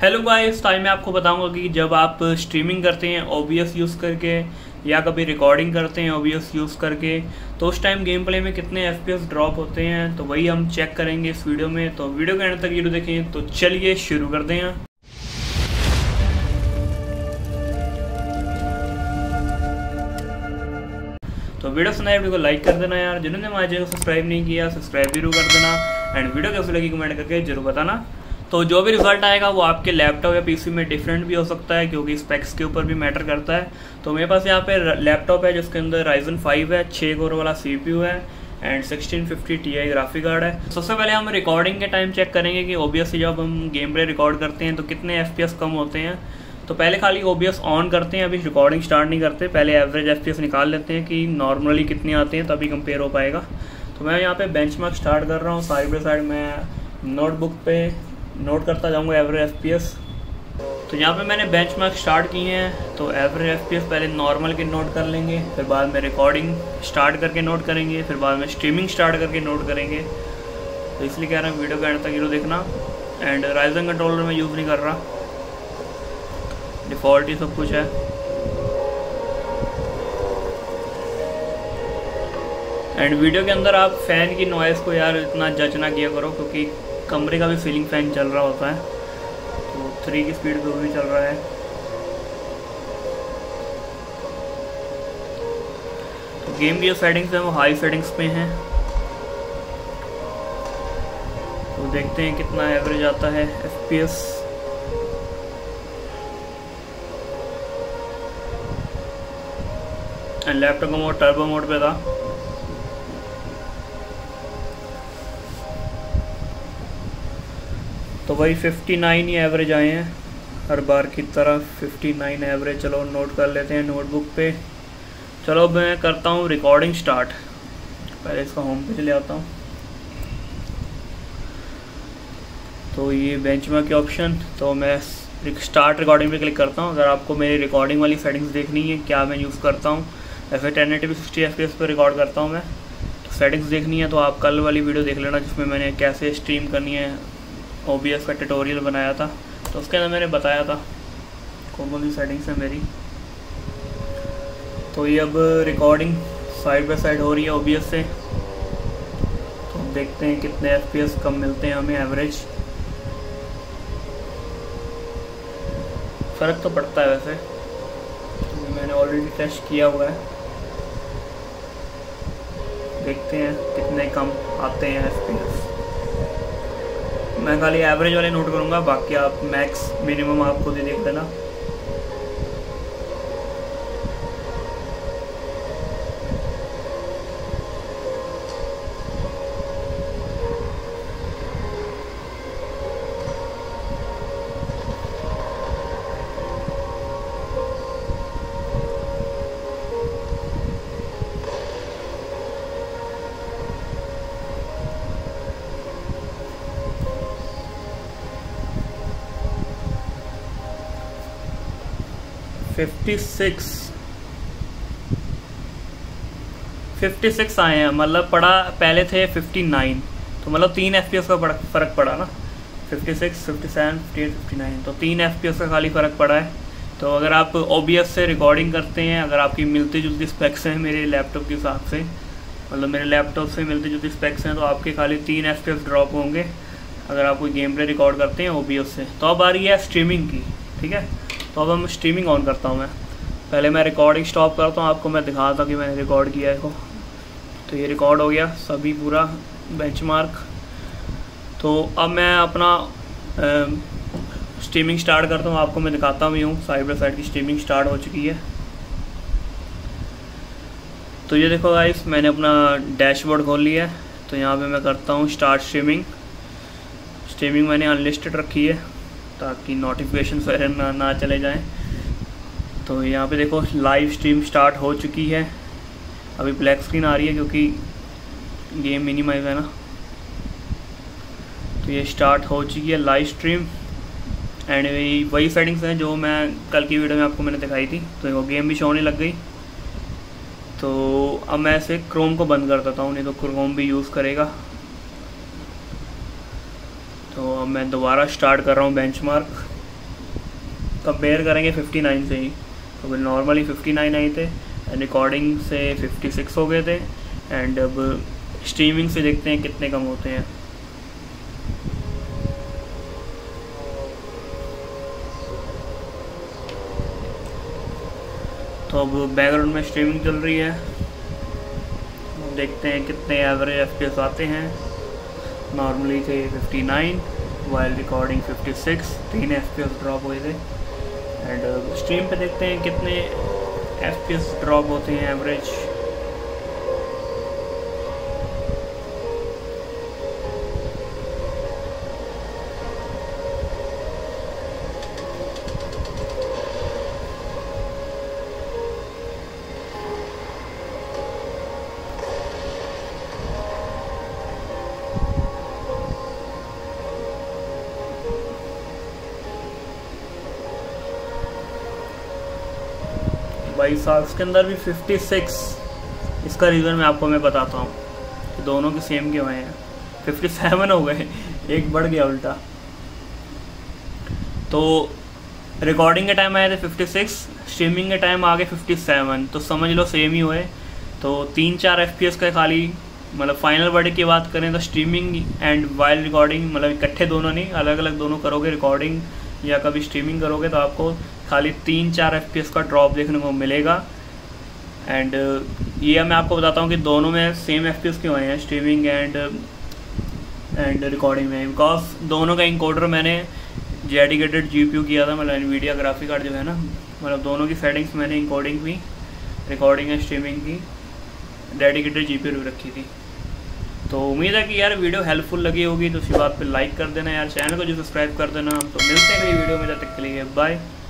Hello guys, time में आपको बताऊंगा कि जब आप स्ट्रीमिंग करते हैं OBS यूज़ करके या कभी रिकॉर्डिंग करते हैं OBS यूज़ करके, तो उस टाइम गेम प्ले में कितने FPS ड्रॉप होते हैं, तो वही हम चेक करेंगे इस वीडियो में। तो वीडियो के एंड तक वीडियो देखें। तो चलिए शुरू करते हैं। तो वीडियो सुना वीडियो को लाइक कर देना यार, जिन्होंने हमारे चैनल को सब्सक्राइब नहीं किया सब्सक्राइब जरूर कर देना एंड वीडियो कैसी लगी कमेंट करके जरूर बताना। तो जो भी रिजल्ट आएगा वो आपके लैपटॉप या पीसी में डिफरेंट भी हो सकता है, क्योंकि स्पेक्स के ऊपर भी मैटर करता है। तो मेरे पास यहाँ पे लैपटॉप है जिसके अंदर Ryzen 5 है, 6 कोर वाला CPU है एंड 1650 Ti ग्राफिक कार्ड है। सबसे पहले हम रिकॉर्डिंग के टाइम चेक करेंगे कि OBS से जब हम गेम प्ले रिकॉर्ड करते हैं तो कितने FPS कम होते हैं। तो पहले खाली OBS ऑन करते हैं, अभी रिकॉर्डिंग स्टार्ट नहीं करते, पहले एवरेज FPS निकाल लेते हैं कि नॉर्मली कितने आते हैं, तभी कंपेयर हो पाएगा। तो मैं यहाँ पे बेंचमार्क स्टार्ट कर रहा हूँ, साइड बाई साइड मैं नोटबुक पे नोट करता जाऊँगा एवरेज FPS। तो यहाँ पे मैंने बेंचमार्क स्टार्ट किए हैं, तो एवरेज FPS पहले नॉर्मल के नोट कर लेंगे, फिर बाद में रिकॉर्डिंग स्टार्ट करके नोट करेंगे, फिर बाद में स्ट्रीमिंग स्टार्ट करके नोट करेंगे। तो इसलिए कह रहा हूँ वीडियो का एंड तक वीडियो देखना। एंड राइजन कंट्रोलर मैं यूज़ नहीं कर रहा, डिफ़ॉल्ट ही सब कुछ है। एंड वीडियो के अंदर आप फ़ैन की नॉइज़ को यार इतना जज ना किया करो, क्योंकि कमरे का भी सीलिंग फ़ैन चल रहा होता है, तो 3 की स्पीड पे भी चल रहा है। तो गेम की जो सेटिंग्स हैं वो हाई सेटिंग्स पे हैं। तो देखते हैं कितना एवरेज आता है FPS। एंड लैपटॉप का मोड टर्बो मोड पे था। तो वही 59 ही एवरेज आए हैं हर बार की तरह, 59 एवरेज। चलो नोट कर लेते हैं नोटबुक पे। चलो मैं करता हूँ रिकॉर्डिंग स्टार्ट। पहले इसका होम पेज ले आता हूँ। तो ये बेंचमार्क के ऑप्शन, तो मैं स्टार्ट रिकॉर्डिंग पे क्लिक करता हूँ। अगर आपको मेरी रिकॉर्डिंग वाली सेटिंग्स देखनी है क्या मैं यूज़ करता हूँ, ऐसे 1080p 60 FPS पर रिकॉर्ड करता हूँ मैं, तो सेटिंग्स देखनी है तो आप कल वाली वीडियो देख लेना जिसमें मैंने कैसे स्ट्रीम करनी है OBS का ट्यूटोरियल बनाया था। तो उसके अंदर मैंने बताया था कौन कौन सी सेटिंग्स है मेरी। तो ये अब रिकॉर्डिंग साइड बाय साइड हो रही है OBS से। तो देखते हैं कितने FPS कम मिलते हैं हमें एवरेज। फ़र्क तो पड़ता है वैसे, तो मैंने ऑलरेडी टेस्ट किया हुआ है। देखते हैं कितने कम आते हैं FPS। मैं खाली एवरेज वाले नोट करूँगा, बाकी आप मैक्स मिनिमम आप खुद ही देख लेना। फिफ्टी सिक्स आए हैं, मतलब पड़ा पहले थे 59, तो मतलब 3 FPS का फ़र्क पड़ा ना। 56, 57, 58, 59, तो 3 FPS का खाली फ़र्क पड़ा है। तो अगर आप OBS से रिकॉर्डिंग करते हैं, अगर आपकी मिलती जुलती स्पेक्स हैं मेरे लैपटॉप के हिसाब से, मतलब मेरे लैपटॉप से मिलती जुलती स्पेक्स हैं, तो आपके खाली 3 FPS ड्रॉप होंगे अगर आप कोई गेम प्ले रिकॉर्ड करते हैं OBS से। तो अब आ रही है स्ट्रीमिंग की, ठीक है। तो अब हम स्ट्रीमिंग ऑन करता हूँ मैं। पहले मैं रिकॉर्डिंग स्टॉप करता हूँ, आपको मैं दिखाता हूँ कि मैंने रिकॉर्ड किया है इसको। तो ये रिकॉर्ड हो गया सभी पूरा बेंचमार्क। तो अब मैं अपना स्ट्रीमिंग स्टार्ट करता हूँ, आपको मैं दिखाता भी हूँ। साइड बाई साइड की स्ट्रीमिंग स्टार्ट हो चुकी है। तो ये देखो गाइस, मैंने अपना डैशबोर्ड खोल लिया है। तो यहाँ पे मैं करता हूँ स्टार्ट स्ट्रीमिंग। स्ट्रीमिंग मैंने अनलिस्टेड रखी है ताकि नोटिफिकेशन वगैरह ना चले जाएं। तो यहाँ पे देखो लाइव स्ट्रीम स्टार्ट हो चुकी है। अभी ब्लैक स्क्रीन आ रही है क्योंकि गेम मिनिमाइज है ना। तो ये स्टार्ट हो चुकी है लाइव स्ट्रीम। एंड वही सेटिंग्स हैं जो मैं कल की वीडियो में आपको मैंने दिखाई थी। तो देखो गेम भी शो होने लग गई। तो अब मैं इसे क्रोम को बंद कर देता हूँ, नहीं तो क्रोम भी यूज़ करेगा। तो अब मैं दोबारा स्टार्ट कर रहा हूँ बेंचमार्क। कंपेयर करेंगे 59 से ही, तो नॉर्मली 59 आए थे, रिकॉर्डिंग से 56 हो गए थे। एंड अब स्ट्रीमिंग से देखते हैं कितने कम होते हैं। तो अब बैकग्राउंड में स्ट्रीमिंग चल रही है, देखते हैं कितने एवरेज FPS आते हैं। नॉर्मली थे 59, वाइल रिकॉर्डिंग 56, 3 FPS ड्रॉप हुए थे। एंड स्ट्रीम पे देखते हैं कितने FPS ड्रॉप होते हैं एवरेज। भाई साक्स के अंदर भी 56, इसका रीज़न मैं बताता हूँ कि दोनों के सेम क्यों हैं। 57 हो गए, एक बढ़ गया उल्टा। तो रिकॉर्डिंग के टाइम आए थे 56, स्ट्रीमिंग के टाइम आ गए 57, तो समझ लो सेम ही हुए। तो 3-4 FPS का खाली, मतलब फाइनल वर्डिक्ट की बात करें तो स्ट्रीमिंग एंड वाइल रिकॉर्डिंग, मतलब इकट्ठे दोनों नहीं, अलग अलग दोनों करोगे रिकॉर्डिंग या कभी स्ट्रीमिंग करोगे तो आपको खाली 3-4 FPS का ड्रॉप देखने को मिलेगा। एंड ये मैं आपको बताता हूँ कि दोनों में सेम FPS क्यों आए हैं, स्ट्रीमिंग एंड रिकॉर्डिंग में। बिकॉज दोनों का इंकोडर मैंने डेडिकेटेड GPU किया था, मतलब NVIDIA ग्राफिक कार्ड जो है ना, मतलब दोनों की सेटिंग्स मैंने इंकोडिंग भी, रिकॉर्डिंग एंड स्ट्रीमिंग की डेडिकेटेड GPU रखी थी। तो उम्मीद है कि यार वीडियो हेल्पफुल लगी होगी, तो उसी बात पे लाइक कर देना यार, चैनल को जो सब्सक्राइब कर देना। तो मिलते हैं अगली वीडियो में, तब तक के लिए बाय।